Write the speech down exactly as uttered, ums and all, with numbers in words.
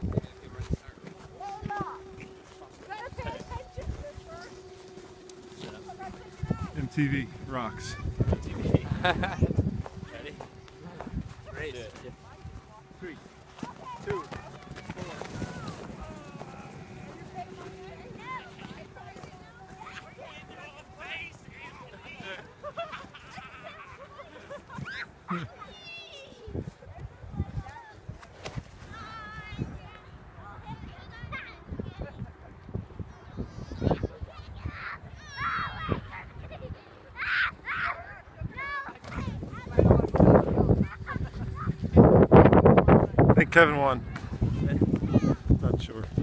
M T V rocks. M T V. Ready? Race. Three, two, I think Kevin won. Not sure.